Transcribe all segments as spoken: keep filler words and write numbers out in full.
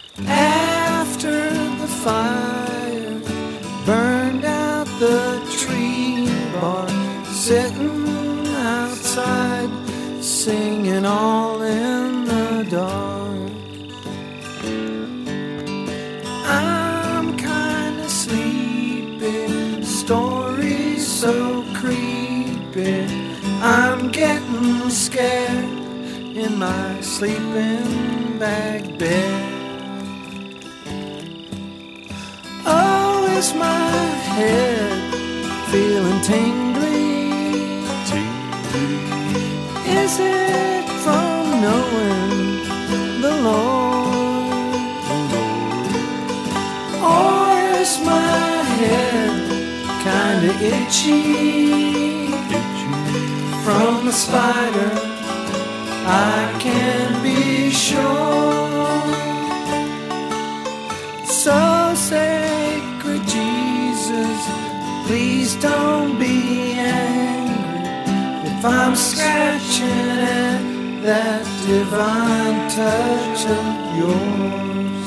After the fire burned out the tree bark, sitting outside singing all in the dark. I'm kinda sleepy, stories so creepy, I'm getting scared in my sleeping bag bed. Oh, is my head feeling tingly? Tingly. Is it from knowing the Lord? Or is my head kinda itchy? Itchy. From the spider, I can't be sure. So sacred Jesus, please don't be angry if I'm scratching at that divine touch of yours.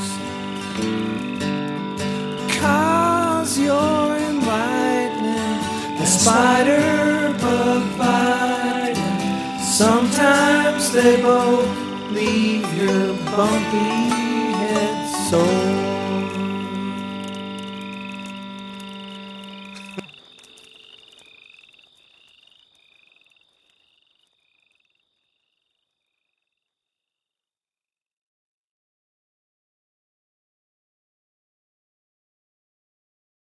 'Cause you're enlightening, the spider bug biting. Sometimes they both leave your bumpy head sore.